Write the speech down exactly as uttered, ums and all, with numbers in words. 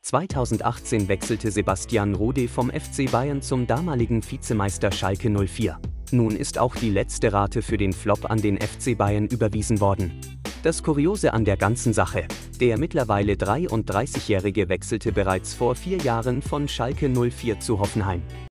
zweitausendachtzehn wechselte Sebastian Rode vom F C Bayern zum damaligen Vizemeister Schalke null vier. Nun ist auch die letzte Rate für den Flop an den F C Bayern überwiesen worden. Das Kuriose an der ganzen Sache: Der mittlerweile dreiunddreißigjährige wechselte bereits vor vier Jahren von Schalke null vier zu Hoffenheim.